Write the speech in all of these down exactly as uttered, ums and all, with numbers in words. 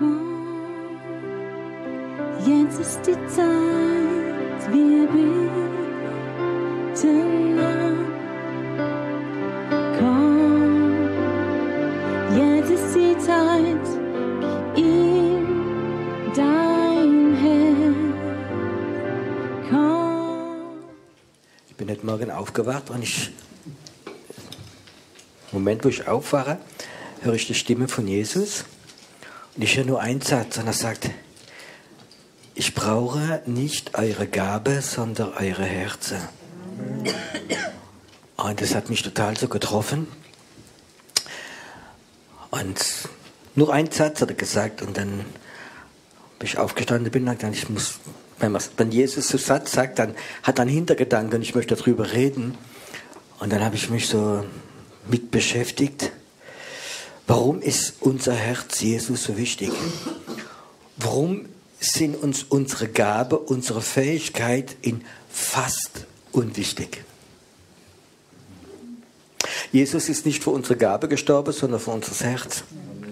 Komm, jetzt ist die Zeit, wir beten an. Komm, jetzt ist die Zeit, gib ihm dein Herz. Komm. Ich bin heute Morgen aufgewacht und ich, im Moment, wo ich aufwache, höre ich die Stimme von Jesus und ich höre nur einen Satz und er sagt, ich brauche nicht eure Gabe, sondern eure Herzen. Und das hat mich total so getroffen. Und nur einen Satz hat er gesagt und dann bin ich aufgestanden bin und gesagt, ich muss, wenn, wenn Jesus so Satz sagt, dann hat er einen Hintergedanken und ich möchte darüber reden. Und dann habe ich mich so mit beschäftigt. Warum ist unser Herz Jesus so wichtig? Warum sind uns unsere Gabe, unsere Fähigkeit in fast unwichtig? Jesus ist nicht für unsere Gabe gestorben, sondern für unser Herz.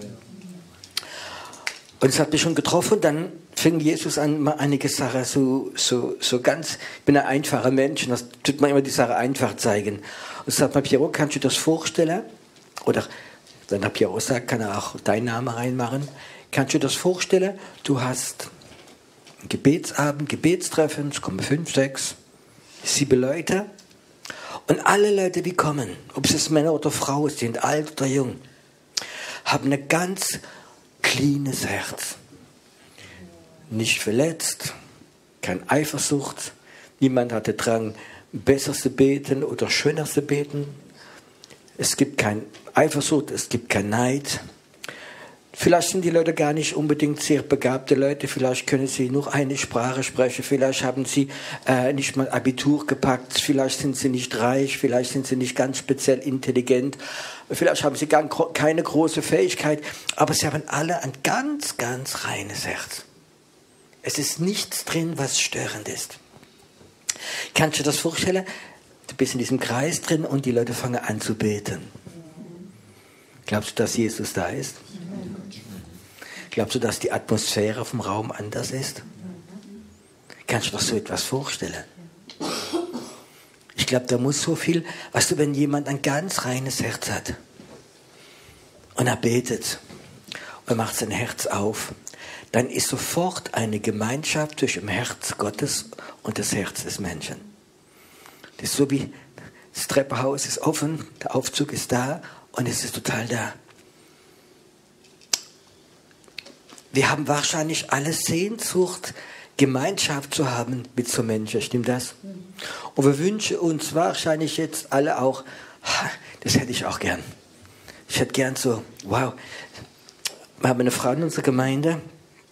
Und es hat mich schon getroffen, dann fing Jesus an, mal einige Sachen so, so, so ganz, ich bin ein einfacher Mensch und das tut man immer die Sache einfach zeigen. Und sagt mal, Piero, kannst du dir das vorstellen? Oder wenn der Piero sagt, kann er auch deinen Namen reinmachen. Kannst du dir das vorstellen? Du hast einen Gebetsabend, Gebetstreffen, es kommen fünf, sechs, sieben Leute. Und alle Leute, die kommen, ob es Männer oder Frauen sind, alt oder jung, haben ein ganz cleanes Herz. Nicht verletzt, keine Eifersucht, niemand hatte Drang, besser zu beten oder schöner zu beten. Es gibt keine Eifersucht, es gibt kein Neid. Vielleicht sind die Leute gar nicht unbedingt sehr begabte Leute, vielleicht können sie nur eine Sprache sprechen, vielleicht haben sie äh, nicht mal Abitur gepackt, vielleicht sind sie nicht reich, vielleicht sind sie nicht ganz speziell intelligent, vielleicht haben sie gar keine große Fähigkeit, aber sie haben alle ein ganz, ganz reines Herz. Es ist nichts drin, was störend ist. Kannst du dir das vorstellen? Du bist in diesem Kreis drin und die Leute fangen an zu beten. Glaubst du, dass Jesus da ist? Glaubst du, dass die Atmosphäre vom Raum anders ist? Kannst du dir so etwas vorstellen? Ich glaube, da muss so viel, weißt du, wenn jemand ein ganz reines Herz hat und er betet und macht sein Herz auf, dann ist sofort eine Gemeinschaft zwischen dem Herz Gottes und das Herz des Menschen. Das ist so wie das Treppenhaus ist offen, der Aufzug ist da und es ist total da. Wir haben wahrscheinlich alle Sehnsucht, Gemeinschaft zu haben mit so Menschen, stimmt das? Und wir wünschen uns wahrscheinlich jetzt alle auch, das hätte ich auch gern. Ich hätte gern so, wow. Wir haben eine Frau in unserer Gemeinde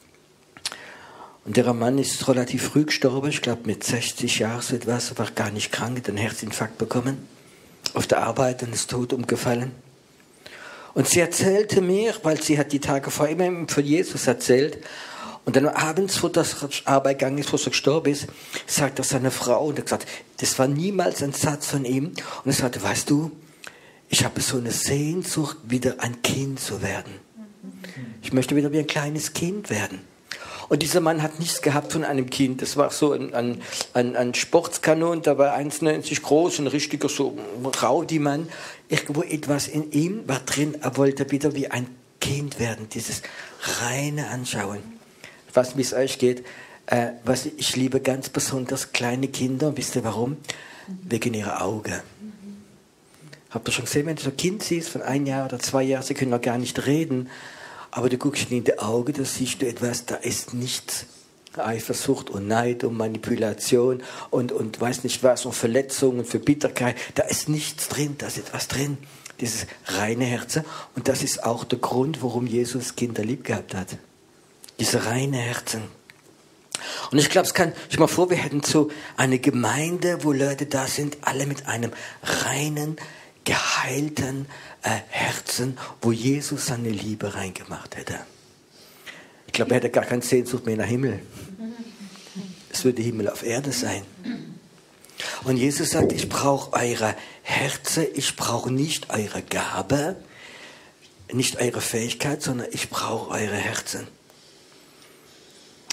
und der Mann ist relativ früh gestorben, ich glaube mit sechzig Jahren so etwas, war gar nicht krank, hat einen Herzinfarkt bekommen, auf der Arbeit und ist tot umgefallen. Und sie erzählte mir, weil sie hat die Tage vor immer von Jesus erzählt, und dann abends, wo das Arbeit gegangen ist, wo sie gestorben ist, sagt das seine Frau, und er gesagt, das war niemals ein Satz von ihm, und er sagte, weißt du, ich habe so eine Sehnsucht, wieder ein Kind zu werden. Ich möchte wieder wie ein kleines Kind werden. Und dieser Mann hat nichts gehabt von einem Kind. Das war so ein, ein, ein, ein Sportskanon, der war eins neunzig groß, ein richtiger so Rowdy-Mann. Irgendwo etwas in ihm war drin, er wollte wieder wie ein Kind werden, dieses reine Anschauen. Ich weiß nicht, wie es euch geht. Äh, was ich liebe ganz besonders kleine Kinder. Wisst ihr warum? Wegen ihrer Augen. Habt ihr schon gesehen, wenn du so ein Kind siehst von ein Jahr oder zwei Jahren, sie können noch gar nicht reden, aber du guckst in die Augen, da siehst du etwas, da ist nichts. Eifersucht und Neid und Manipulation und, und weiß nicht was und Verletzungen und Verbitterkeit. Da ist nichts drin, da ist etwas drin. Dieses reine Herz. Und das ist auch der Grund, warum Jesus Kinder lieb gehabt hat. Diese reine Herzen. Und ich glaube, es kann, ich mal vor, wir hätten so eine Gemeinde, wo Leute da sind, alle mit einem reinen, geheilten äh, Herzen, wo Jesus seine Liebe reingemacht hätte. Ich glaube, er hätte gar keine Sehnsucht mehr nach Himmel. Es würde Himmel auf Erde sein. Und Jesus sagt, ich brauche eure Herzen, ich brauche nicht eure Gabe, nicht eure Fähigkeit, sondern ich brauche eure Herzen.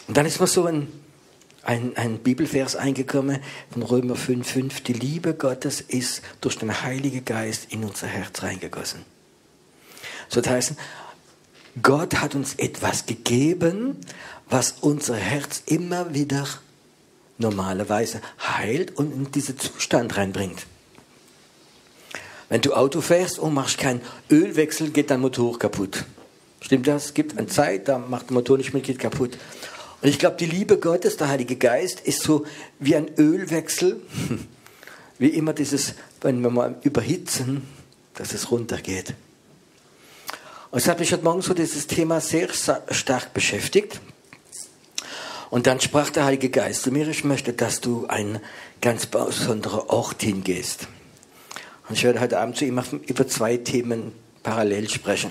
Und dann ist mir so ein, ein, ein Bibelvers eingekommen von Römer fünf fünf. Die Liebe Gottes ist durch den Heiligen Geist in unser Herz reingegossen. So das heißt, Gott hat uns etwas gegeben, was unser Herz immer wieder normalerweise heilt und in diesen Zustand reinbringt. Wenn du Auto fährst und machst keinen Ölwechsel, geht dein Motor kaputt. Stimmt das? Es gibt eine Zeit, da macht der Motor nicht mehr, geht kaputt. Und ich glaube, die Liebe Gottes, der Heilige Geist, ist so wie ein Ölwechsel, wie immer dieses, wenn wir mal überhitzen, dass es runtergeht. Und es hat mich heute Morgen so dieses Thema sehr stark beschäftigt. Und dann sprach der Heilige Geist zu mir, ich möchte, dass du einen ganz besonderen Ort hingehst. Und ich werde heute Abend zu ihm über zwei Themen parallel sprechen.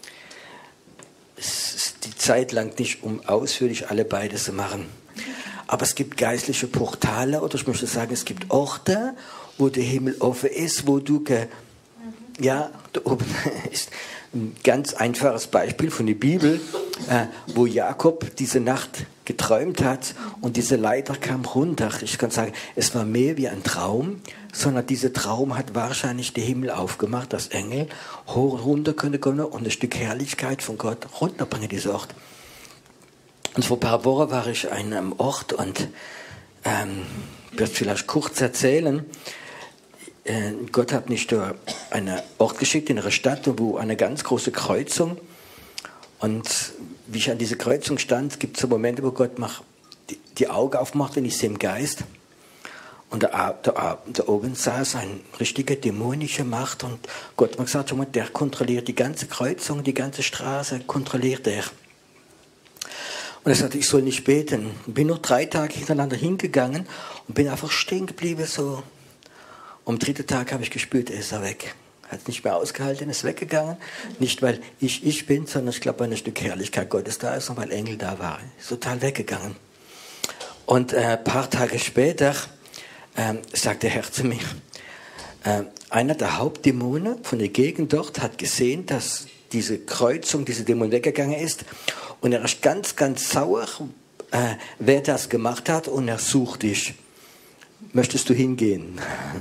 Es ist die Zeit lang nicht, um ausführlich alle beide zu machen. Aber es gibt geistliche Portale, oder ich möchte sagen, es gibt Orte, wo der Himmel offen ist, wo du, ge ja, da oben ist ein ganz einfaches Beispiel von der Bibel, äh, wo Jakob diese Nacht geträumt hat und diese Leiter kam runter. Ich kann sagen, es war mehr wie ein Traum, sondern dieser Traum hat wahrscheinlich den Himmel aufgemacht, dass Engel hoch runter können kommen und ein Stück Herrlichkeit von Gott runterbringen, dieser Ort. Und vor ein paar Wochen war ich an einem Ort und ähm, ich werde vielleicht kurz erzählen. Äh, Gott hat mich da einen Ort geschickt in einer Stadt, wo eine ganz große Kreuzung. Und wie ich an dieser Kreuzung stand, gibt es so Momente, wo Gott macht, die, die Augen aufmacht, wenn ich sehe im Geist. Und da, da, da oben saß ein richtiger dämonischer Macht und Gott hat mir gesagt, schon mal, der kontrolliert die ganze Kreuzung, die ganze Straße, kontrolliert er. Und er sagte, ich soll nicht beten. Ich bin noch drei Tage hintereinander hingegangen und bin einfach stehen geblieben. So. Am dritten Tag habe ich gespürt, er ist er weg. Hat es nicht mehr ausgehalten, ist weggegangen. Nicht, weil ich ich bin, sondern ich glaube, weil ein Stück Herrlichkeit Gottes da ist und weil Engel da waren. Ist total weggegangen. Und äh, ein paar Tage später ähm, sagt der Herr zu mir, äh, einer der Hauptdämonen von der Gegend dort hat gesehen, dass diese Kreuzung, diese Dämon weggegangen ist. Und er ist ganz, ganz sauer, äh, wer das gemacht hat, und er sucht dich. Möchtest du hingehen?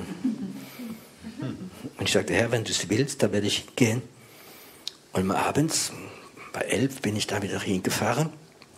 Und ich sagte, Herr, wenn du es willst, dann werde ich hingehen. Und mal abends, bei elf, bin ich da wieder hingefahren.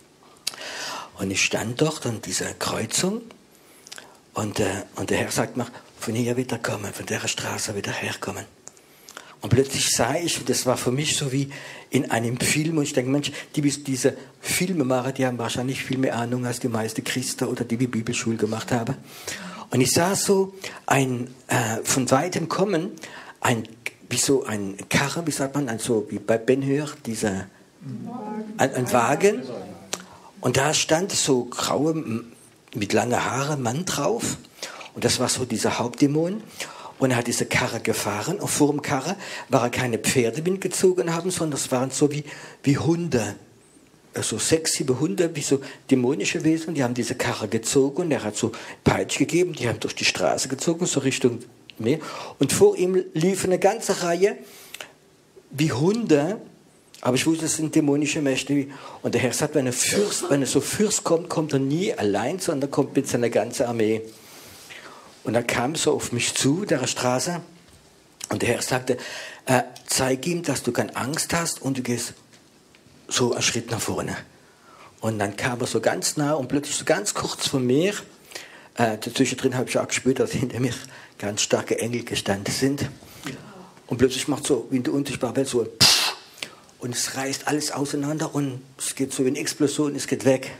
Und ich stand dort an dieser Kreuzung. Und, äh, und der Herr sagt mir, von hier wird er kommen, von der Straße wird er herkommen. Und plötzlich sah ich, und das war für mich so wie in einem Film, und ich denke, Mensch, die diese Filmemacher, die haben wahrscheinlich viel mehr Ahnung als die meisten Christen oder die, die Bibelschule gemacht haben. Und ich sah so ein, äh, von weitem kommen, ein, wie so ein Karren, wie sagt man, ein, so wie bei Ben Hur, dieser, ein, ein Wagen. Und da stand so graue, mit langen Haaren Mann drauf. Und das war so dieser Hauptdämon. Und er hat diese Karre gefahren. Und vor dem Karre waren keine Pferde mitgezogen haben, sondern es waren so wie, wie Hunde. So sechs, sieben Hunde, wie so dämonische Wesen. Die haben diese Karre gezogen. Und er hat so Peitsch gegeben. Die haben durch die Straße gezogen, so Richtung Meer. Und vor ihm lief eine ganze Reihe wie Hunde. Aber ich wusste, es sind dämonische Mächte. Und der Herr sagt, wenn er Fürst, wenn er so Fürst kommt, kommt er nie allein, sondern kommt mit seiner ganzen Armee. Und er kam so auf mich zu, der Straße, und der Herr sagte, äh, zeig ihm, dass du keine Angst hast, und du gehst so einen Schritt nach vorne. Und dann kam er so ganz nah und plötzlich so ganz kurz von mir, äh, dazwischen habe ich auch gespürt, dass hinter mir ganz starke Engel gestanden sind. Und plötzlich macht so, wie in der unsichtbaren Welt, so ein Pff, und es reißt alles auseinander und es geht so wie eine Explosion, es geht weg.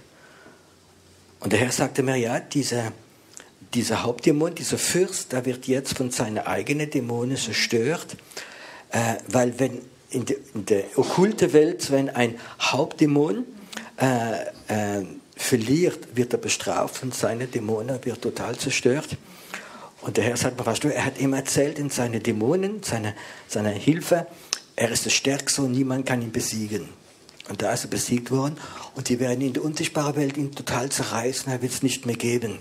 Und der Herr sagte mir, ja, dieser Dieser Hauptdämon, dieser Fürst, der wird jetzt von seinen eigenen Dämonen zerstört, äh, weil wenn in, de, in der okkulten Welt, wenn ein Hauptdämon äh, äh, verliert, wird er bestraft von seinen Dämonen, wird total zerstört. Und der Herr sagt mir, weißt du, er hat ihm erzählt in seinen Dämonen, seine, seine Hilfe, er ist der Stärkste und niemand kann ihn besiegen. Und da ist er besiegt worden und die werden in der unsichtbaren Welt ihn total zerreißen, er wird es nicht mehr geben.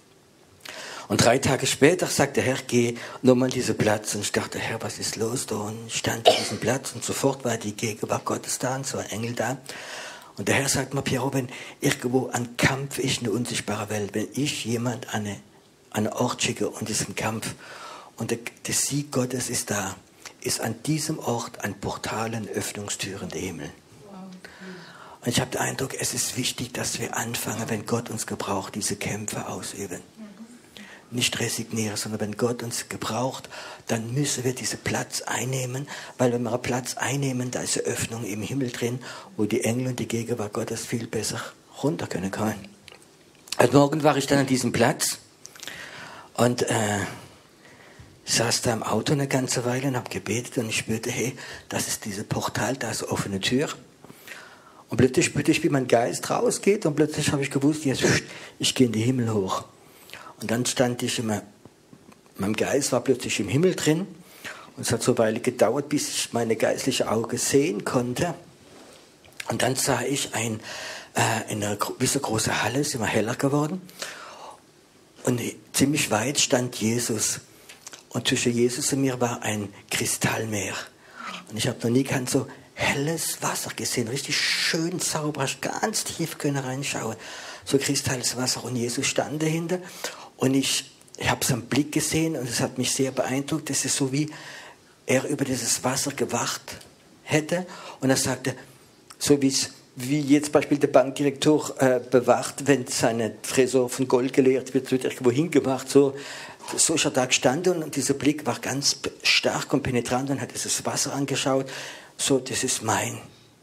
Und drei Tage später sagt der Herr, geh nochmal an diesen Platz. Und ich dachte, Herr, was ist los da? Und ich stand an diesem Platz und sofort war die Gegenwart Gottes da und so ein Engel da. Und der Herr sagt mir, Piero, wenn irgendwo ein Kampf ist, eine unsichtbare Welt, wenn ich jemand an eine, an einen Ort schicke und diesen Kampf und der, der Sieg Gottes ist da, ist an diesem Ort ein Portal, eine Öffnungstür in den Himmel. Und ich habe den Eindruck, es ist wichtig, dass wir anfangen, wenn Gott uns gebraucht, diese Kämpfe ausüben. Nicht resignieren, sondern wenn Gott uns gebraucht, dann müssen wir diesen Platz einnehmen, weil wenn wir einen Platz einnehmen, da ist eine Öffnung im Himmel drin, wo die Engel und die Gegenwart Gottes viel besser runter können können. Heute Morgen war ich dann an diesem Platz und äh, saß da im Auto eine ganze Weile und habe gebetet und ich spürte, hey, das ist dieses Portal, da ist eine offene Tür. Und plötzlich spürte ich, wie mein Geist rausgeht und plötzlich habe ich gewusst, jetzt, ich gehe in den Himmel hoch. Und dann stand ich immer, mein Geist war plötzlich im Himmel drin und es hat so eine Weile gedauert, bis ich meine geistliche Auge sehen konnte. Und dann sah ich ein, äh, in einer wie so große Halle, ist immer heller geworden und ziemlich weit stand Jesus und zwischen Jesus und mir war ein Kristallmeer. Und ich habe noch nie ganz so helles Wasser gesehen, richtig schön sauber, ganz tief können reinschauen. So kristalles Wasser und Jesus stand dahinter und ich, ich habe seinen Blick gesehen und es hat mich sehr beeindruckt. Das ist so wie er über dieses Wasser gewacht hätte und er sagte, so wie's, wie jetzt Beispiel der Bankdirektor äh, bewacht, wenn seine Tresor von Gold geleert wird, wird irgendwo hingemacht, so, so ist er da gestanden und dieser Blick war ganz stark und penetrant und hat dieses Wasser angeschaut, so, das ist mein.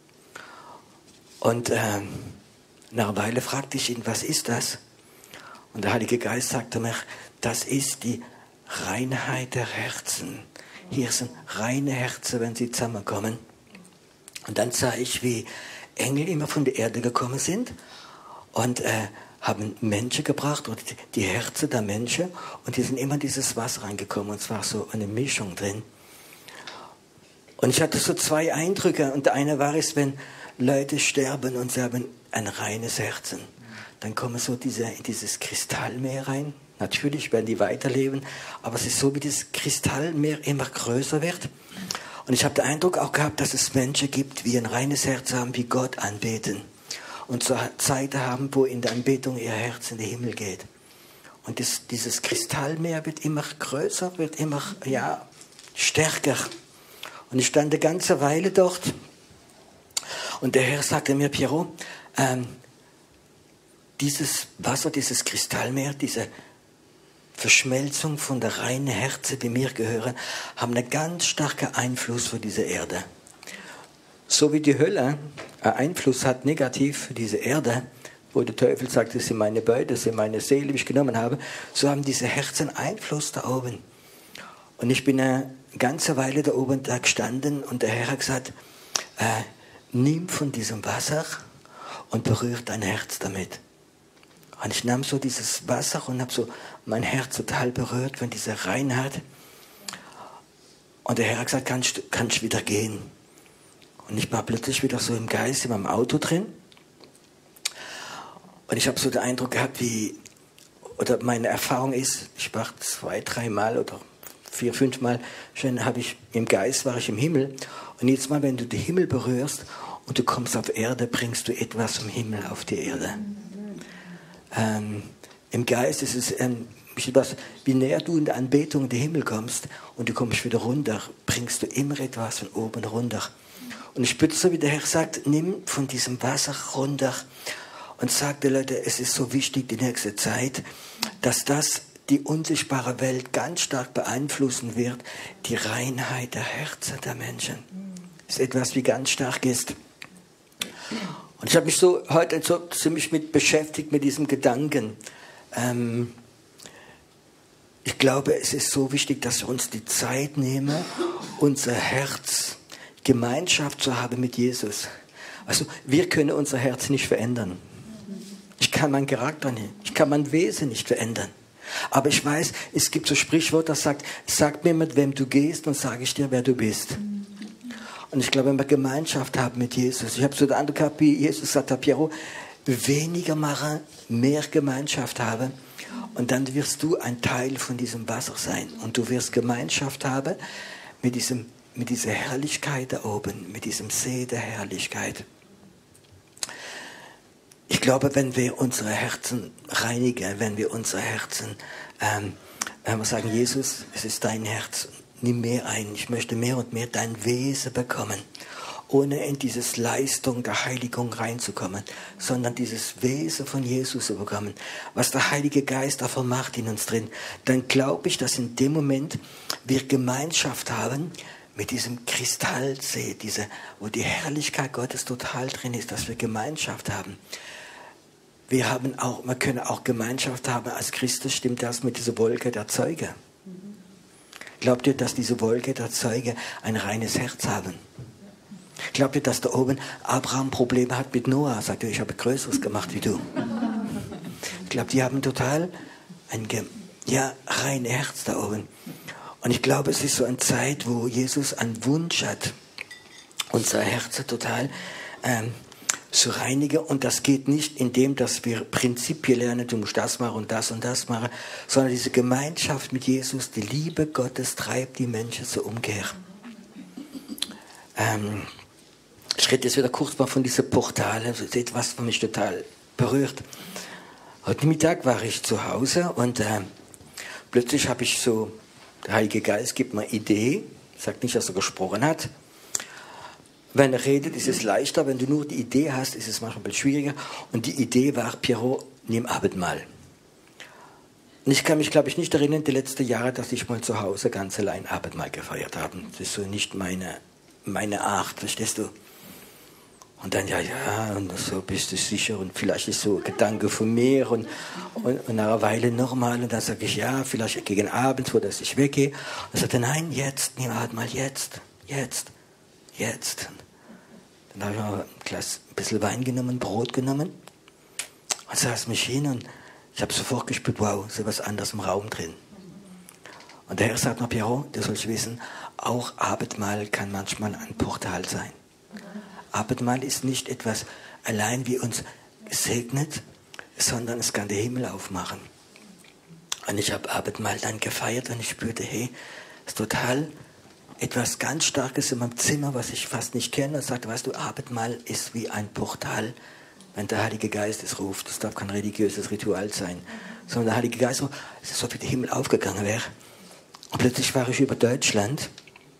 Und ähm, nach einer Weile fragte ich ihn, was ist das? Und der Heilige Geist sagte mir, das ist die Reinheit der Herzen. Hier sind reine Herzen, wenn sie zusammenkommen. Und dann sah ich, wie Engel immer von der Erde gekommen sind und äh, haben Menschen gebracht, oder die, die Herzen der Menschen, und die sind immer in dieses Wasser reingekommen. Und es war so eine Mischung drin. Und ich hatte so zwei Eindrücke. Und der eine war es, wenn Leute sterben und sie haben ein reines Herzen. Dann kommen so diese, in dieses Kristallmeer rein. Natürlich werden die weiterleben, aber es ist so, wie das Kristallmeer immer größer wird. Und ich habe den Eindruck auch gehabt, dass es Menschen gibt, die ein reines Herz haben, wie Gott anbeten. Und so Zeiten haben, wo in der Anbetung ihr Herz in den Himmel geht. Und das, dieses Kristallmeer wird immer größer, wird immer ja, stärker. Und ich stand eine ganze Weile dort. Und der Herr sagte mir, Piero, ähm, dieses Wasser, dieses Kristallmeer, diese Verschmelzung von der reinen Herzen, die mir gehören, haben einen ganz starken Einfluss für diese Erde. So wie die Hölle einen Einfluss hat negativ für diese Erde, wo der Teufel sagt, das sind meine Beute, das sind meine Seele, die ich genommen habe, so haben diese Herzen Einfluss da oben. Und ich bin eine ganze Weile da oben da gestanden und der Herr hat gesagt, äh, nimm von diesem Wasser und berührt dein Herz damit. Und ich nahm so dieses Wasser und habe so mein Herz total berührt von dieser Reinheit. Und der Herr hat gesagt, kannst du kannst wieder gehen. Und ich war plötzlich wieder so im Geist in meinem Auto drin. Und ich habe so den Eindruck gehabt, wie, oder meine Erfahrung ist, ich war zwei, dreimal oder vier, fünfmal schon, habe ich im Geist, war ich im Himmel. Und jetzt mal, wenn du den Himmel berührst und du kommst auf Erde, bringst du etwas vom Himmel auf die Erde. Ähm, Im Geist ist es ähm, was, wie näher du in der Anbetung in den Himmel kommst und du kommst wieder runter, bringst du immer etwas von oben runter. Und ich bitte so, wie der Herr sagt, nimm von diesem Wasser runter und sag den Leuten, es ist so wichtig die nächste Zeit, dass das die unsichtbare Welt ganz stark beeinflussen wird, die Reinheit der Herzen der Menschen. Das ist etwas, wie ganz stark ist. Und ich habe mich so heute so ziemlich mit beschäftigt mit diesem Gedanken. Ähm, ich glaube, es ist so wichtig, dass wir uns die Zeit nehmen, unser Herz, Gemeinschaft zu haben mit Jesus. Also wir können unser Herz nicht verändern. Ich kann meinen Charakter nicht, ich kann mein Wesen nicht verändern. Aber ich weiß, es gibt so Sprichwort, das sagt, sag mir, mit wem du gehst und sage ich dir, wer du bist. Und ich glaube, wenn wir Gemeinschaft haben mit Jesus, ich habe so den Eindruck gehabt, wie Jesus sagt, Piero, weniger machen, mehr Gemeinschaft haben und dann wirst du ein Teil von diesem Wasser sein und du wirst Gemeinschaft haben mit, diesem, mit dieser Herrlichkeit da oben, mit diesem See der Herrlichkeit. ich glaube, wenn wir unsere Herzen reinigen, wenn wir unsere Herzen, ähm, wenn wir sagen, Jesus, es ist dein Herz, nimm mehr ein, ich möchte mehr und mehr dein Wesen bekommen, ohne in dieses Leistung der Heiligung reinzukommen, sondern dieses Wesen von Jesus zu bekommen, was der Heilige Geist davon macht in uns drin, dann glaube ich, dass in dem Moment wir Gemeinschaft haben mit diesem Kristallsee, diese, wo die Herrlichkeit Gottes total drin ist, dass wir Gemeinschaft haben. Wir haben auch, wir können auch Gemeinschaft haben als Christus, stimmt das mit dieser Wolke der Zeuge? Glaubt ihr, dass diese Wolke der Zeuge ein reines Herz haben? Glaubt ihr, dass da oben Abraham Probleme hat mit Noah? Sagt er, ich habe Größeres gemacht wie du. Ich glaube, die haben total ein ja, reines Herz da oben. Und ich glaube, es ist so eine Zeit, wo Jesus einen Wunsch hat, unser Herz total ähm, zu reinigen. Und das geht nicht indem, dass wir Prinzipien lernen, du musst das machen und das und das machen, sondern diese Gemeinschaft mit Jesus, die Liebe Gottes treibt die Menschen zur Umkehr. Ähm, ich rede jetzt wieder kurz mal von diesen Portalen, das ist etwas, was mich total berührt. Heute Mittag war ich zu Hause und äh, plötzlich habe ich so, der Heilige Geist gibt mir eine Idee, sagt nicht, dass er gesprochen hat. Wenn er redet, ist es leichter, wenn du nur die Idee hast, ist es manchmal ein bisschen schwieriger. Und die Idee war, Piero, nimm Abendmahl. Und ich kann mich, glaube ich, nicht erinnern, die letzten Jahre, dass ich mal zu Hause ganz allein Abendmahl gefeiert habe. Das ist so nicht meine, meine Art, verstehst du? Und dann, ja, ja, und so bist du sicher und vielleicht ist so ein Gedanke von mir und, und, und nach einer Weile nochmal und dann sage ich, ja, vielleicht gegen Abend, wo dass ich weggehe. Und er sagte, nein, jetzt, nimm halt mal jetzt, jetzt, jetzt. Dann habe ich mal ein Glas, ein bisschen Wein genommen, Brot genommen und saß mich hin und ich habe sofort gespürt, wow, ist was anderes im Raum drin. Und der Herr sagt mir, Piero, du sollst wissen, auch Abendmahl kann manchmal ein Portal sein. Abendmahl ist nicht etwas allein, wie uns segnet, sondern es kann den Himmel aufmachen. Und ich habe Abendmahl dann gefeiert und ich spürte, hey, das ist total etwas ganz Starkes in meinem Zimmer, was ich fast nicht kenne. Und sagte, weißt du, Abendmahl ist wie ein Portal, wenn der Heilige Geist es ruft. Das darf kein religiöses Ritual sein, sondern der Heilige Geist ruft, es ist so, wie der Himmel aufgegangen wäre. Und plötzlich war ich über Deutschland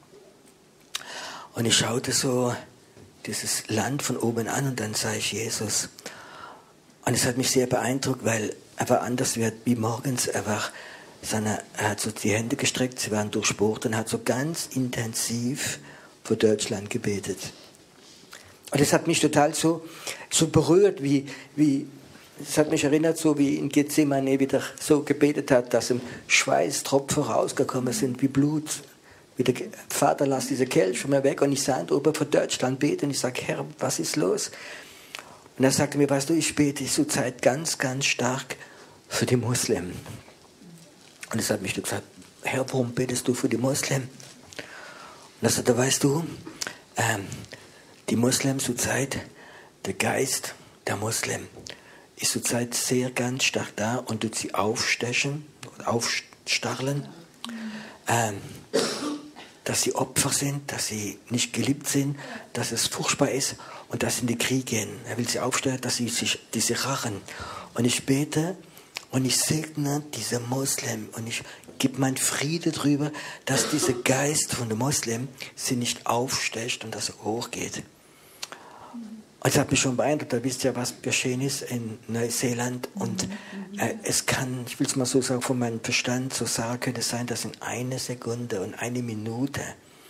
und ich schaute so dieses Land von oben an und dann sah ich Jesus. Und es hat mich sehr beeindruckt, weil er war anders wie morgens. Er, war seine, er hat so die Hände gestreckt, sie waren durchbohrt und hat so ganz intensiv für Deutschland gebetet. Und es hat mich total so, so berührt, wie, wie, es hat mich erinnert, so wie in Gethsemane wieder so gebetet hat, dass ihm Schweißtropfen rausgekommen sind, wie Blut. Wie der Vater, lass diese Kelch von mir weg. Und ich sah ihn oben für Deutschland beten. Und ich sage, Herr, was ist los? Und er sagte mir, weißt du, ich bete zur Zeit ganz, ganz stark für die Muslimen. Und es hat mich gesagt, Herr, warum betest du für die Muslimen? Und er sagte, weißt du, ähm, die Muslimen zur Zeit, der Geist der Muslimen ist zur Zeit sehr ganz stark da und tut sie aufstechen, aufstacheln. Ähm, dass sie Opfer sind, dass sie nicht geliebt sind, dass es furchtbar ist und dass sie in den Krieg gehen. Er will sie aufstellen, dass sie sich diese rachen. Und ich bete und ich segne diese Muslim und ich gebe meinen Frieden drüber, dass dieser Geist von den Muslim sie nicht aufstecht und dass er hochgeht. Und es hat mich schon beeindruckt, da wisst ihr, was geschehen ist in Neuseeland. Und äh, es kann, ich will es mal so sagen, von meinem Verstand so sagen, könnte es sein, dass in einer Sekunde und eine Minute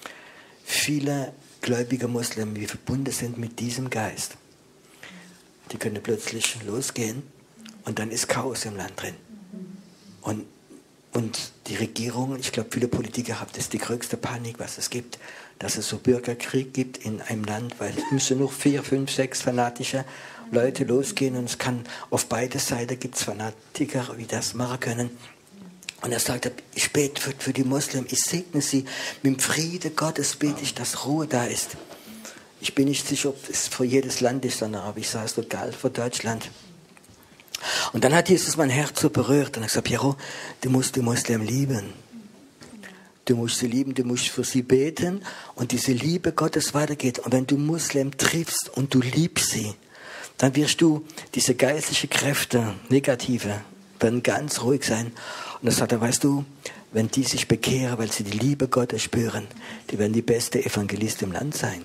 viele gläubige Muslimen, die verbunden sind mit diesem Geist, die können plötzlich losgehen und dann ist Chaos im Land drin. Und, und die Regierung, ich glaube, viele Politiker haben das die größte Panik, was es gibt, dass es so Bürgerkrieg gibt in einem Land, weil es müssen nur vier, fünf, sechs fanatische Leute losgehen und es kann auf beide Seiten gibt es Fanatiker, die das machen können. Und er sagte, ich bete für, für die Muslimen, ich segne sie mit dem Friede Gottes, bete ich, dass Ruhe da ist. Ich bin nicht sicher, ob es für jedes Land ist, sondern aber ich sage es total für Deutschland. Und dann hat Jesus mein Herz so berührt und er hat gesagt, Piero, du musst die Muslimen lieben. Du musst sie lieben, du musst für sie beten und diese Liebe Gottes weitergeht. Und wenn du Muslim triffst und du liebst sie, dann wirst du diese geistlichen Kräfte, negative, werden ganz ruhig sein. Und das sagt er, weißt du, wenn die sich bekehren, weil sie die Liebe Gottes spüren, die werden die beste Evangelisten im Land sein.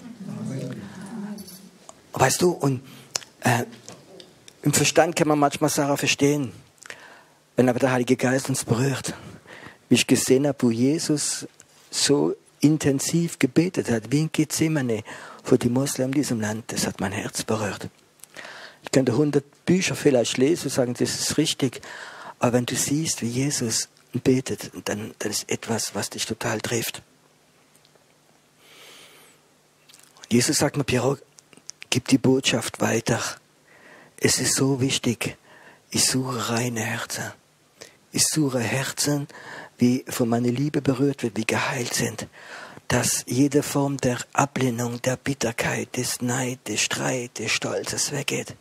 Weißt du, und äh, im Verstand kann man manchmal Sachen verstehen, wenn aber der Heilige Geist uns berührt. Wie ich gesehen habe, wo Jesus so intensiv gebetet hat, wie in Gethsemane für die Moslem in diesem Land, das hat mein Herz berührt. Ich könnte hundert Bücher vielleicht lesen und sagen, das ist richtig, aber wenn du siehst, wie Jesus betet, dann, dann ist etwas, was dich total trifft. Und Jesus sagt mir, Piero, gib die Botschaft weiter. Es ist so wichtig. Ich suche reine Herzen. Ich suche Herzen, wie von meiner Liebe berührt wird, wie geheilt sind. Dass jede Form der Ablehnung, der Bitterkeit, des Neid, des Streit, des Stolzes weggeht.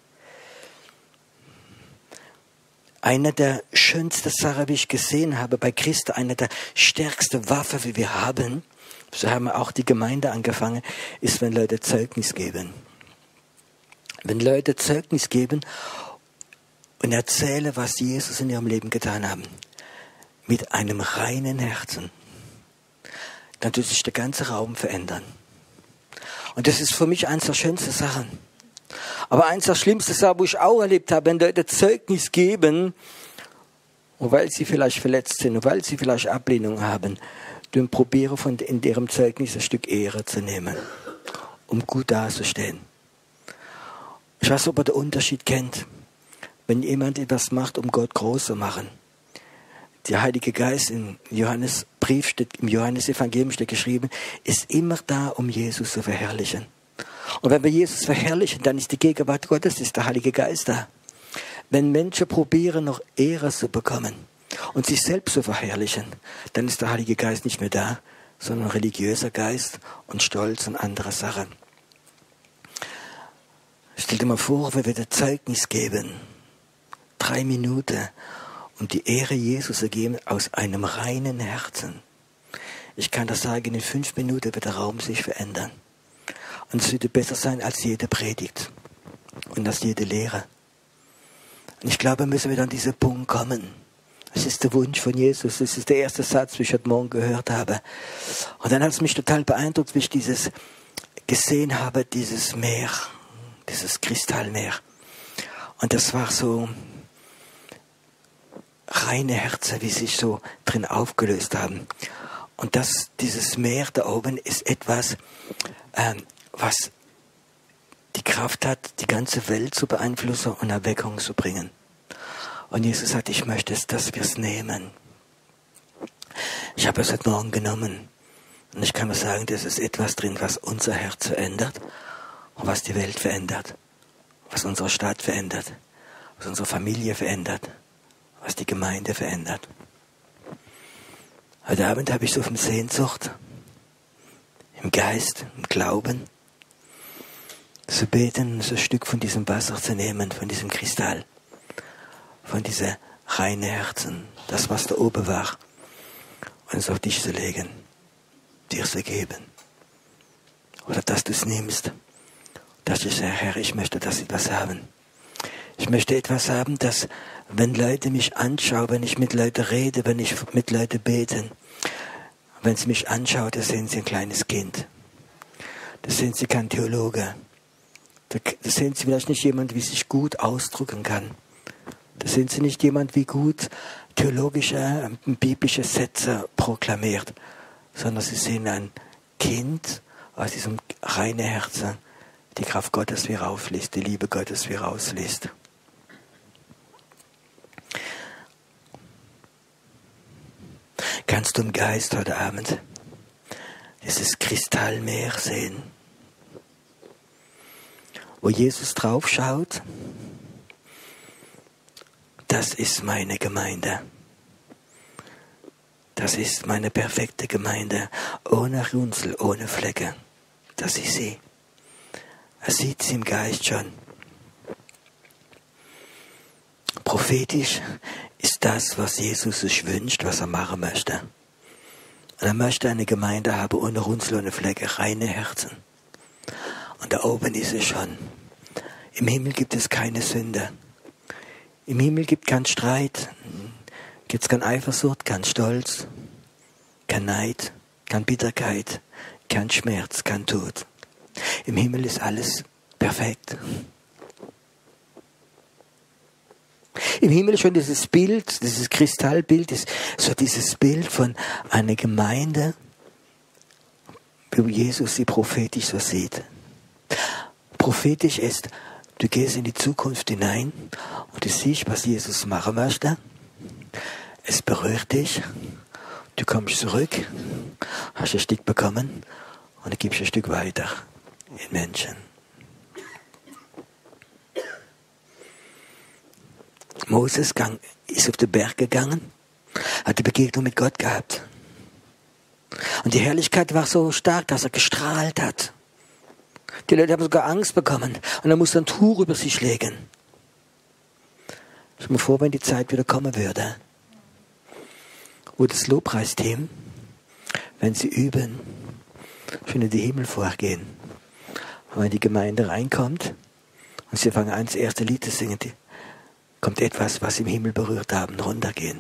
Eine der schönsten Sachen, wie ich gesehen habe bei Christen, eine der stärksten Waffen, die wir haben, so haben wir auch die Gemeinde angefangen, ist, wenn Leute Zeugnis geben. Wenn Leute Zeugnis geben und erzählen, was Jesus in ihrem Leben getan haben, mit einem reinen Herzen, dann tut sich der ganze Raum verändern. Und das ist für mich eines der schönsten Sachen. Aber eins der schlimmsten Sachen, wo ich auch erlebt habe, wenn Leute Zeugnis geben, und weil sie vielleicht verletzt sind, und weil sie vielleicht Ablehnung haben, dann probiere von in ihrem Zeugnis ein Stück Ehre zu nehmen, um gut dazustehen. Ich weiß nicht, ob ihr den Unterschied kennt, wenn jemand etwas macht, um Gott groß zu machen. Der Heilige Geist im Johannesbrief steht, im Johannesevangelium steht geschrieben, ist immer da, um Jesus zu verherrlichen. Und wenn wir Jesus verherrlichen, dann ist die Gegenwart Gottes, ist der Heilige Geist da. Wenn Menschen probieren, noch Ehre zu bekommen und sich selbst zu verherrlichen, dann ist der Heilige Geist nicht mehr da, sondern religiöser Geist und Stolz und andere Sachen. Stell dir mal vor, wenn wir das Zeugnis geben, drei Minuten, um die Ehre Jesus zu geben aus einem reinen Herzen. Ich kann das sagen, in fünf Minuten wird der Raum sich verändern. Und es würde besser sein als jede Predigt und als jede Lehre. Und ich glaube, müssen wir an diesen Punkt kommen. Das ist der Wunsch von Jesus. Das ist der erste Satz, den ich heute Morgen gehört habe. Und dann hat es mich total beeindruckt, wie ich dieses gesehen habe, dieses Meer, dieses Kristallmeer. Und das war so reine Herzen, wie sich so drin aufgelöst haben. Und das, dieses Meer da oben ist etwas, ähm, was die Kraft hat, die ganze Welt zu beeinflussen und Erweckung zu bringen. Und Jesus sagt, ich möchte es, dass wir es nehmen. Ich habe es heute Morgen genommen. Und ich kann nur sagen, das ist etwas drin, was unser Herz verändert und was die Welt verändert. Was unsere Stadt verändert. Was unsere Familie verändert. Was die Gemeinde verändert. Heute Abend habe ich so viel Sehnsucht, im Geist, im Glauben, zu beten, so ein Stück von diesem Wasser zu nehmen, von diesem Kristall, von diesem reinen Herzen, das, was da oben war, und es auf dich zu legen, dir zu geben. Oder dass du es nimmst, dass ich sage, Herr, ich möchte das etwas haben. Ich möchte etwas haben, dass, wenn Leute mich anschauen, wenn ich mit Leuten rede, wenn ich mit Leuten bete, wenn sie mich anschauen, da sehen sie ein kleines Kind. Da sehen sie kein Theologe. Da sehen sie vielleicht nicht jemand, wie sich gut ausdrücken kann. Da sehen sie nicht jemand, wie gut theologische, biblische Sätze proklamiert, sondern sie sehen ein Kind aus diesem reinen Herzen, die Kraft Gottes wie rauslässt, die Liebe Gottes wie rauslässt. Kannst du im Geist heute Abend dieses Kristallmeer sehen, wo Jesus drauf schaut? Das ist meine Gemeinde. Das ist meine perfekte Gemeinde, ohne Runzel, ohne Flecke. Das ist sie. Er sieht sie im Geist schon. Prophetisch ist das, was Jesus sich wünscht, was er machen möchte. Und er möchte eine Gemeinde haben, ohne Runzel, ohne Flecke, reine Herzen. Und da oben ist es schon. Im Himmel gibt es keine Sünde. Im Himmel gibt es keinen Streit, gibt es keine Eifersucht, keinen Stolz, kein Neid, keine Bitterkeit, kein Schmerz, kein Tod. Im Himmel ist alles perfekt. Im Himmel schon dieses Bild, dieses Kristallbild, ist so dieses Bild von einer Gemeinde, wie Jesus sie prophetisch so sieht. Prophetisch ist, du gehst in die Zukunft hinein und du siehst, was Jesus machen möchte. Es berührt dich, du kommst zurück, hast ein Stück bekommen und du gibst ein Stück weiter in Menschen. Moses gang, ist auf den Berg gegangen, hat die Begegnung mit Gott gehabt. Und die Herrlichkeit war so stark, dass er gestrahlt hat. Die Leute haben sogar Angst bekommen. Und er musste ein Tuch über sich legen. Stell mir vor, wenn die Zeit wieder kommen würde, wo das Lobpreisteam, wenn sie üben, schon in den Himmel vorgehen. Und wenn die Gemeinde reinkommt und sie fangen an, das erste Lied zu singen, kommt etwas, was im Himmel berührt haben, runtergehen.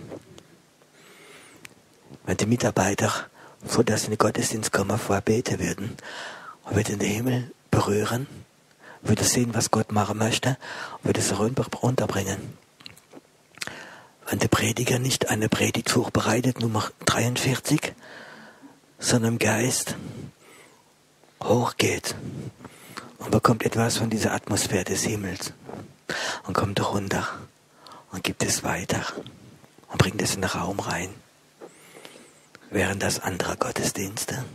Wenn die Mitarbeiter, vor dass sie in den Gottesdienst kommen, vorher beten würden, und würden den Himmel berühren, würden sehen, was Gott machen möchte, und würden es runterbringen. Wenn der Prediger nicht eine Predigt vorbereitet, Nummer dreiundvierzig, sondern im Geist hochgeht und bekommt etwas von dieser Atmosphäre des Himmels und kommt runter und gibt es weiter und bringt es in den Raum rein. Wären das andere Gottesdienste?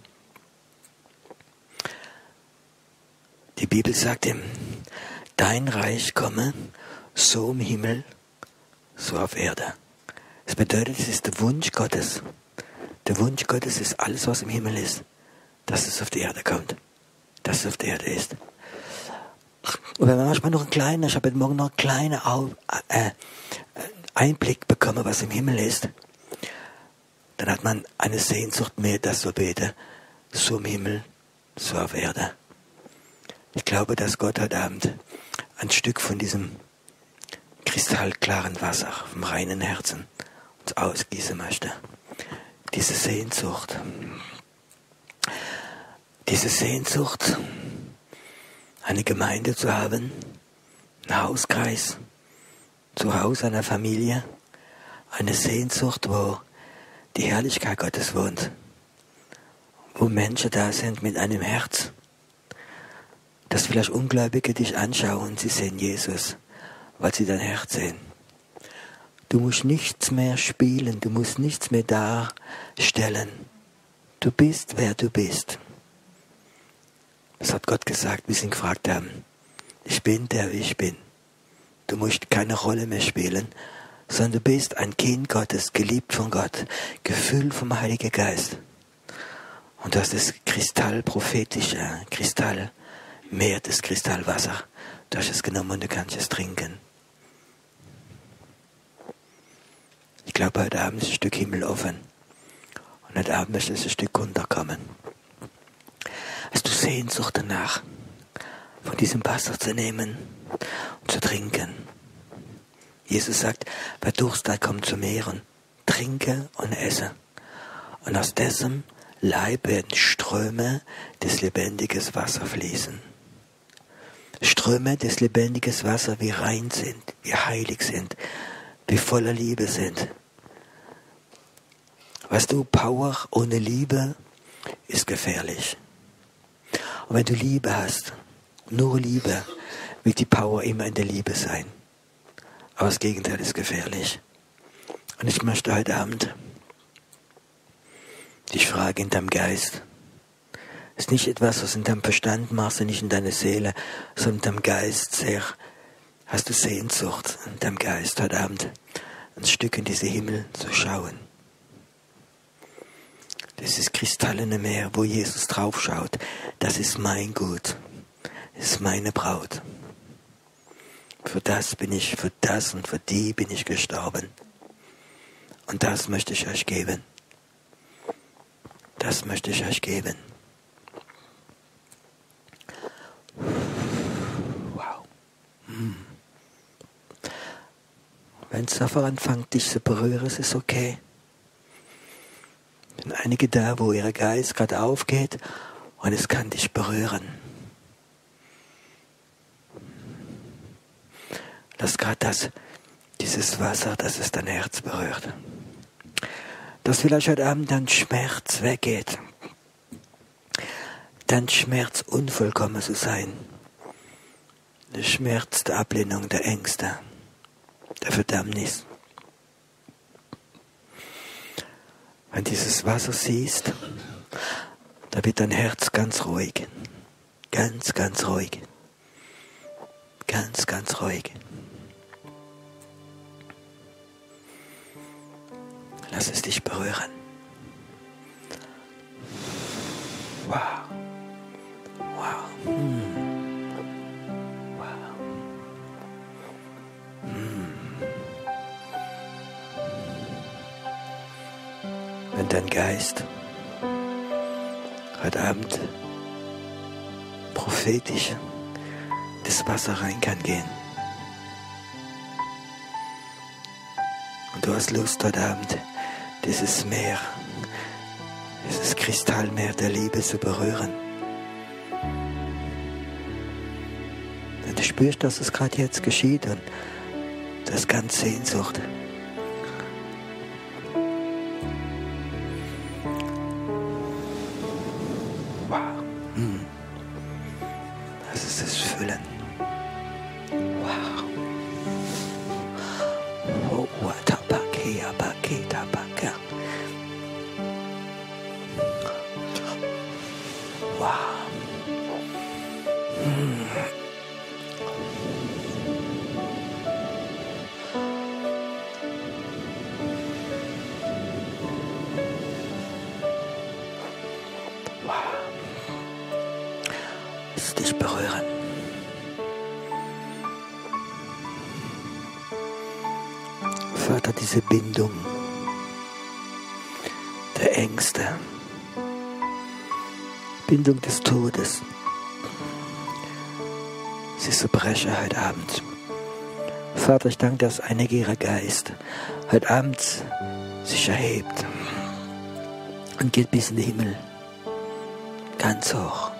Die Bibel sagt ihm, dein Reich komme, so im Himmel, so auf Erde. Das bedeutet, es ist der Wunsch Gottes. Der Wunsch Gottes ist alles, was im Himmel ist, dass es auf die Erde kommt. Dass es auf der Erde ist. Und wenn man manchmal noch einen kleinen, ich habe heute Morgen noch einen kleinen äh, Einblick bekommen, was im Himmel ist, dann hat man eine Sehnsucht mehr, das so bete, so im Himmel, so auf Erde. Ich glaube, dass Gott heute Abend ein Stück von diesem kristallklaren Wasser, vom reinen Herzen, uns ausgießen möchte. Diese Sehnsucht, diese Sehnsucht, eine Gemeinde zu haben, einen Hauskreis, zu Hause einer Familie, eine Sehnsucht, wo die Herrlichkeit Gottes wohnt, wo Menschen da sind mit einem Herz, dass vielleicht Ungläubige dich anschauen und sie sehen Jesus, weil sie dein Herz sehen. Du musst nichts mehr spielen, du musst nichts mehr darstellen. Du bist, wer du bist. Das hat Gott gesagt, wie sie ihn gefragt haben. Ich bin, der wie ich bin. Du musst keine Rolle mehr spielen, sondern du bist ein Kind Gottes, geliebt von Gott, gefüllt vom Heiligen Geist. Und du hast das kristallprophetische, Kristallmeer, das Kristallwasser. Du hast es genommen und du kannst es trinken. Ich glaube, heute Abend ist ein Stück Himmel offen. Und heute Abend ist es ein Stück runterkommen. Hast du Sehnsucht danach, von diesem Wasser zu nehmen und zu trinken? Jesus sagt, wer Durst hat, kommt zu mir und trinke und esse. Und aus dessen Leib werden Ströme des lebendigen Wassers fließen. Ströme des lebendigen Wassers, wie rein sind, wie heilig sind, wie voller Liebe sind. Weißt du, Power ohne Liebe ist gefährlich. Und wenn du Liebe hast, nur Liebe, wird die Power immer in der Liebe sein. Aber das Gegenteil ist gefährlich. Und ich möchte heute Abend dich fragen in deinem Geist. Es ist nicht etwas, was in deinem Verstand machst und nicht in deiner Seele, sondern in deinem Geist sehr. Hast du Sehnsucht in deinem Geist heute Abend, ein Stück in diese Himmel zu schauen. Das ist kristallene Meer, wo Jesus drauf schaut. Das ist mein Gut. Das ist meine Braut. Für das bin ich, für das und für die bin ich gestorben. Und das möchte ich euch geben. Das möchte ich euch geben. Wow. Wenn es sofort anfängt, dich zu berühren, ist es okay. Es sind einige da, wo ihr Geist gerade aufgeht und es kann dich berühren. Lass gerade das, dieses Wasser, dass es dein Herz berührt. Dass vielleicht heute Abend dein Schmerz weggeht. Dein Schmerz, unvollkommen zu sein. Der Schmerz der Ablehnung, der Ängste, der Verdammnis. Wenn du dieses Wasser siehst, da wird dein Herz ganz ruhig. Ganz, ganz ruhig. Ganz, ganz ruhig. Lass es dich berühren. Wow. Wow. Hm. Wow. Hm. Wenn dein Geist heute Abend prophetisch das Wasser rein kann gehen. Und du hast Lust heute Abend, dieses Meer, dieses Kristallmeer der Liebe zu berühren. Wenn du spürst, dass es gerade jetzt geschieht und du hast ganz Sehnsucht. Wow. Hm. Das ist das Füllen. Wow. Oh, what a paket, a paket, a paket. Wow. Hm. Wow. Lass dich berühren. Vater, diese Bindung der Ängste, Bindung des Todes, sie zerbrechen heute Abend. Vater, ich danke, dass einige ihrer Geist heute Abend sich erhebt und geht bis in den Himmel, ganz hoch.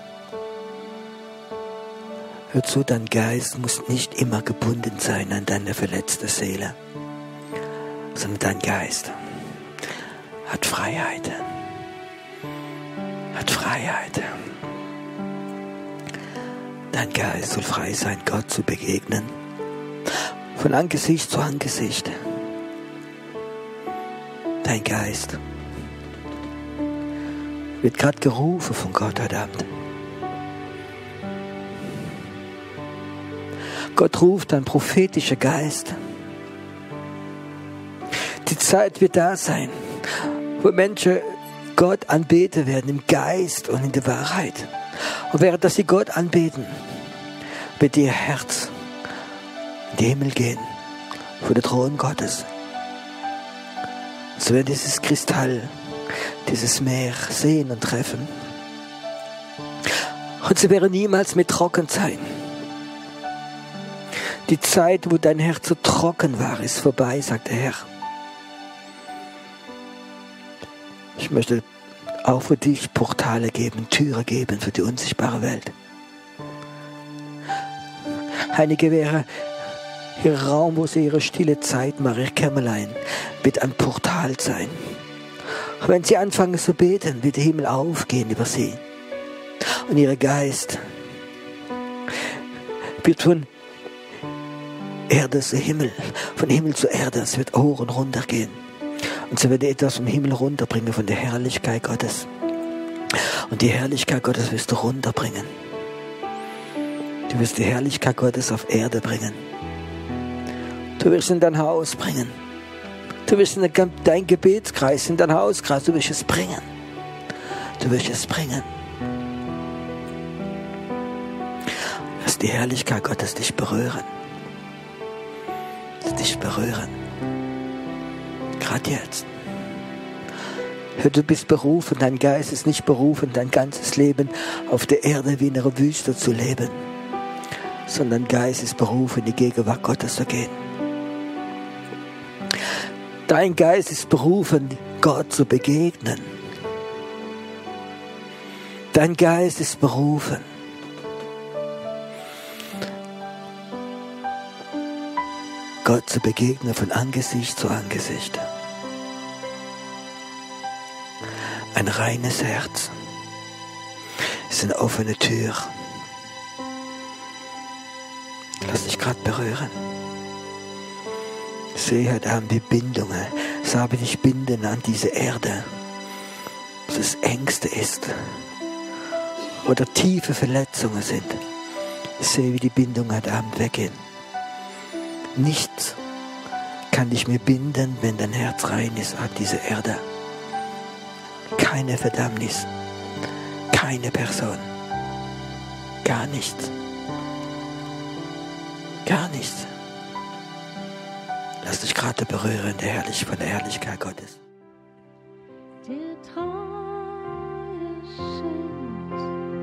Hör zu, dein Geist muss nicht immer gebunden sein an deine verletzte Seele, sondern dein Geist hat Freiheit. Hat Freiheit. Dein Geist soll frei sein, Gott zu begegnen. Von Angesicht zu Angesicht. Dein Geist wird gerade gerufen von Gott heute Abend. Gott ruft dein prophetischer Geist. Die Zeit wird da sein, wo Menschen Gott anbeten werden im Geist und in der Wahrheit. Und während dass sie Gott anbeten, wird ihr Herz in den Himmel gehen, vor den Thron Gottes. So werden dieses Kristall, dieses Meer sehen und treffen. Und sie werden niemals mehr trocken sein. Die Zeit, wo dein Herz so trocken war, ist vorbei, sagt der Herr. Ich möchte auch für dich Portale geben, Türe geben für die unsichtbare Welt. Einige wäre ihr Raum, wo sie ihre stille Zeit machen, ihr Kämmerlein, wird ein Portal sein. Und wenn sie anfangen zu beten, wird der Himmel aufgehen über sie. Und ihr Geist wird von Erde zu Himmel, von Himmel zu Erde, es wird hoch und runter gehen. Und sie werden etwas vom Himmel runterbringen, von der Herrlichkeit Gottes. Und die Herrlichkeit Gottes wirst du runterbringen. Du wirst die Herrlichkeit Gottes auf Erde bringen. Du wirst in dein Haus bringen. Du wirst in dein Gebetskreis, in dein Hauskreis, du wirst es bringen. Du wirst es bringen. Lass die Herrlichkeit Gottes dich berühren. Lass dich berühren. Gerade jetzt. Hör, du bist berufen, dein Geist ist nicht berufen, dein ganzes Leben auf der Erde wie in einer Wüste zu leben, sondern dein Geist ist berufen, in die Gegenwart Gottes zu gehen. Dein Geist ist berufen, Gott zu begegnen. Dein Geist ist berufen. Gott zu begegnen von Angesicht zu Angesicht. Ein reines Herz ist eine offene Tür. Lass dich gerade berühren. Sehe, da haben wir Bindungen. Ich habe dich binden an diese Erde, wo das Ängste ist, oder tiefe Verletzungen sind. Ich sehe, wie die Bindungen heute Abend weggehen. Nichts kann dich mehr binden, wenn dein Herz rein ist an diese Erde. Keine Verdammnis, keine Person, gar nichts, gar nichts. Lass dich gerade berühren der Herrlich, von der Herrlichkeit Gottes. Der treue Schild,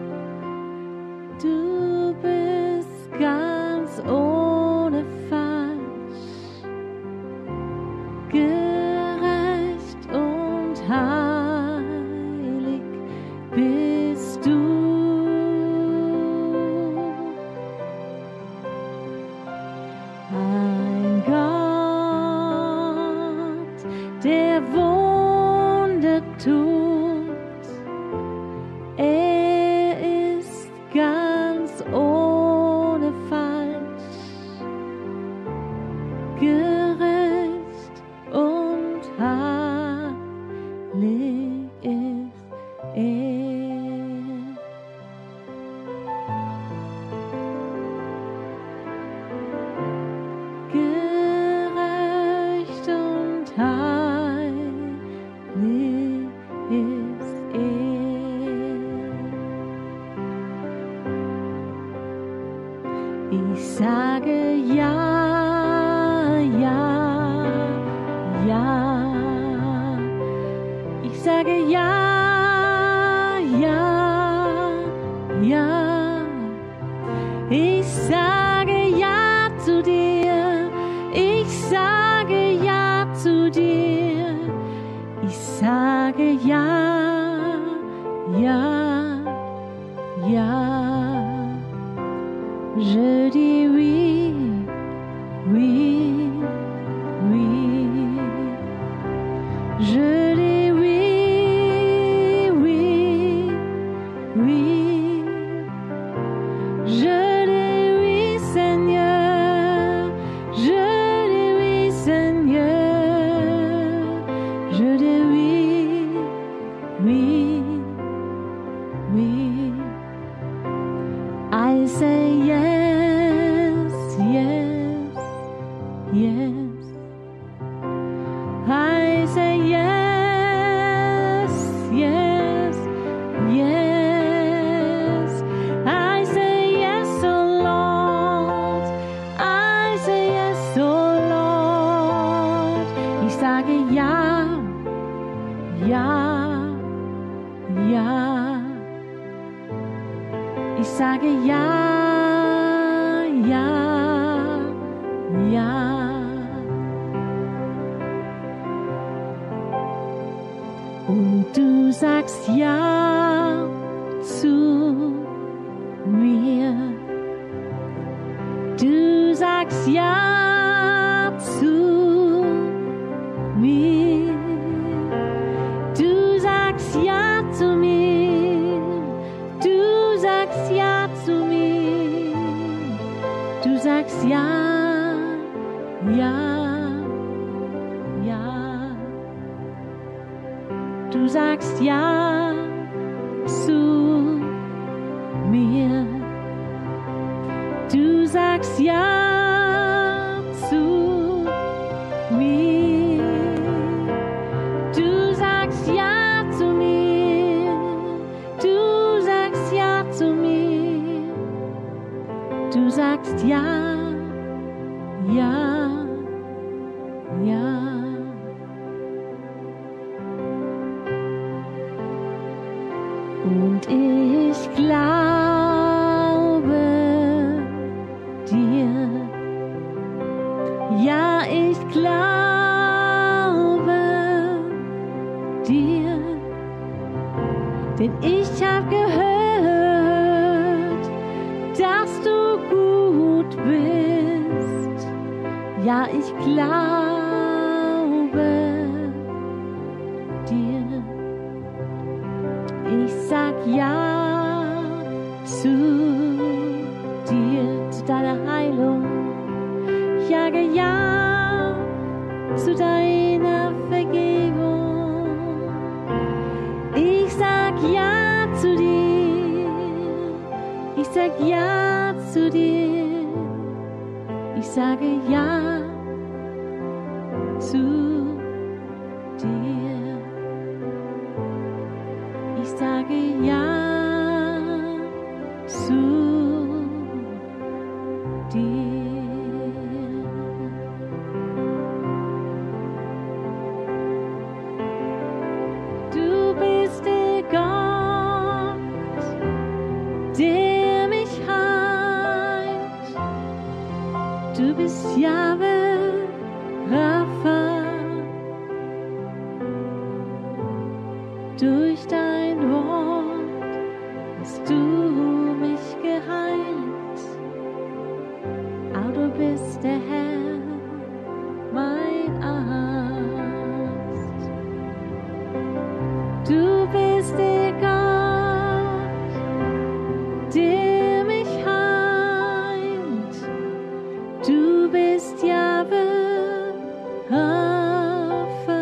du bist ganz ohne Falsch, gerecht und heilig bist du. Ein Gott, der Wunder tut, er ist ganz ohne Falsch, gerecht und heilig ist er. Gerecht und heilig ist er. Ich sage ja, ja, ja. Ich sage ja, ja, ja. Ich sage ja zu dir. Ich sage ja zu dir. Ich sage ja, ja, ja. Je dis oui, oui, oui. Je dis oui, oui, oui. Je dis oui, Seigneur. Je dis oui, Seigneur. Je dis oui, oui, oui. I say yes, yes, yes. I say yes, yes, yes. I say yes, oh Lord. I say yes, oh Lord. Ich sage ja, ja, ja. Ich sage ja, ja, ja. Und du sagst ja zu mir. Du sagst ja zu mir. Du sagst ja zu mir. Du sagst ja zu mir. Du sagst ja, ja, ja. Du sagst ja zu mir. Du sagst ja zu mir. Du sagst ja zu mir. Du sagst ja zu mir. Du sagst ja, ja, ja. Und ich glaube dir, ja, ich glaube ich glaube dir. Ich sag ja zu dir, zu deiner Heilung. Ich sage ja zu deiner Vergebung. Ich sag ja zu dir. Ich sag ja zu dir. Ich sage ja zu dir. Ich sage ja zu dir. Du bist der Gott, der mich heilt. Du bist Jahwe Rapha. Durch dein Wort hast du mich geheilt. Aber du bist der Herr, mein Arzt. Du bist der Gott, der mich heilt. Du bist Jahwe Rapha.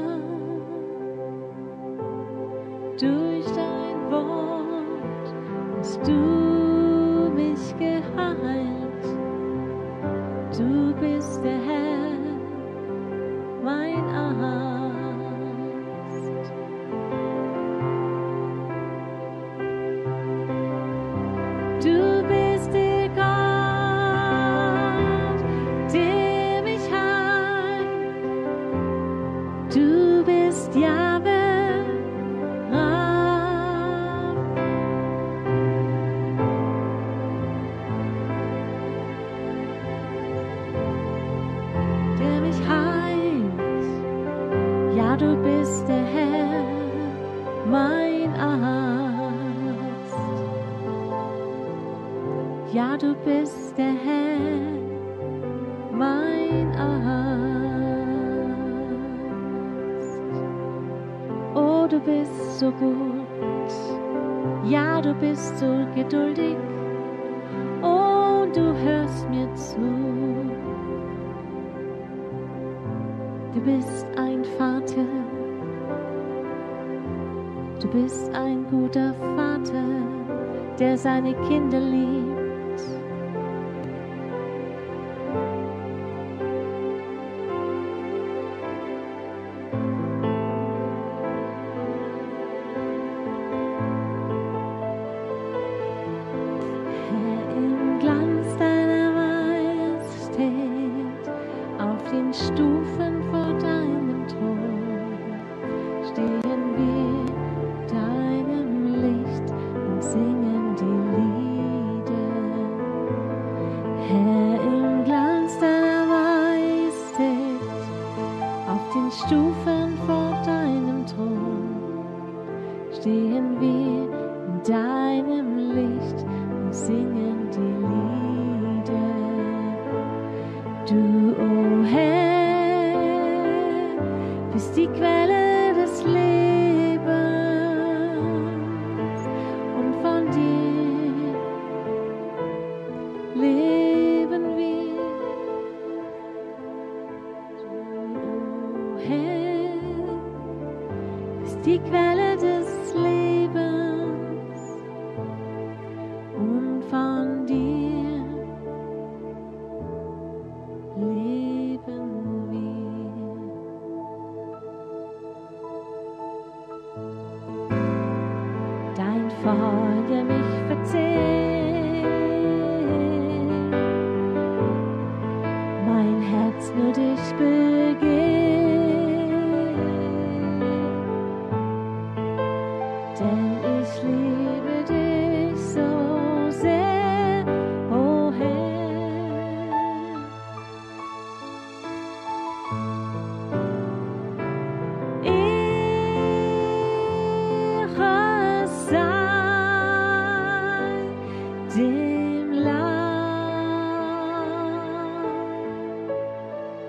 Durch dein Wort hast du mich geheilt. Du bist der Herr, mein Arzt. Du bist der Gott, der mich heilt. Du bist Jahwe Rapha. Der mich heilt. Ja, du bist der Herr, mein Arzt. Ja, du bist der Herr, mein Arzt. Oh, du bist so gut. Ja, du bist so geduldig. Oh, du hörst mir zu. Du bist ein Vater. Du bist ein guter Vater, der seine Kinder liebt. Herr, im Glanz deiner Majestät, auf den Stufen vor deinem Thron, stehen wir deinem Licht und singen die Lieder. Herr, im Glanz deiner Majestät, auf den Stufen vor deinem Thron, stehen wir in deinem Licht und singen die Lieder. Du, o Herr, bist die Quelle des Lebens und von dir leben wir. Du, o Herr, bist die Quelle des Lebens und von dir leben wir. Dein Feuer mich verzehrt, mein Herz nur dich begehrt, denn ich liebe dich so sehr, o Herr. Ehre sei dem Lamm,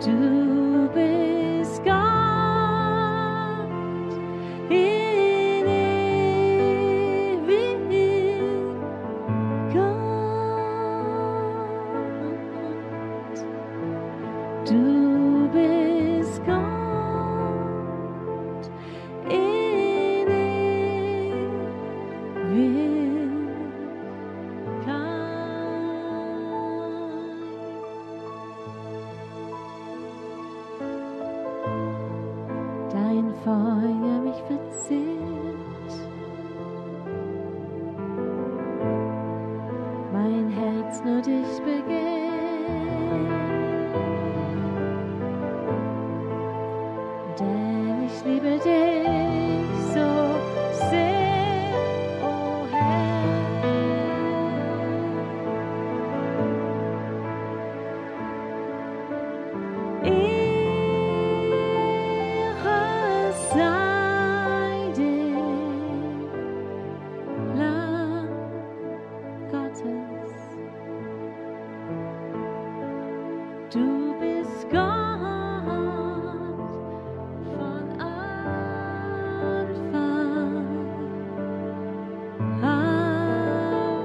Du bist Gott in Ewigkeit. Du bist Gott in Ewigkeit. Dein Feuer mich verzehrt, mein Herz nur dich begehrt, denn ich liebe dich so sehr, oh Herr. Ehre sei dem Lamm Gottes. Du bist Gott von Anfang an.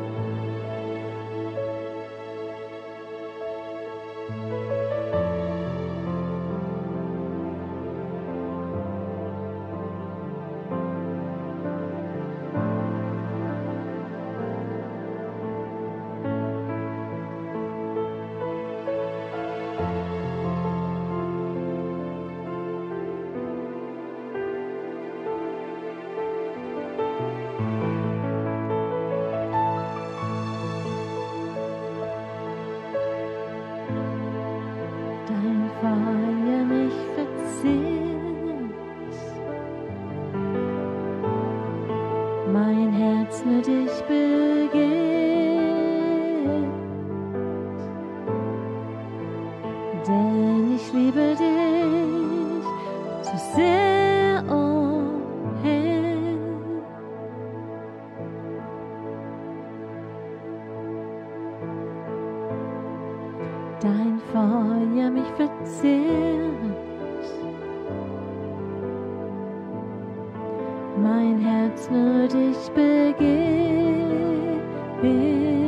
Dein Feuer mich verzehrt, mein Herz nur dich begehrt, denn ich liebe dich so sehr, oh Herr. Dein Feuer mich verzehrt, mein Herz nur dich begehrt.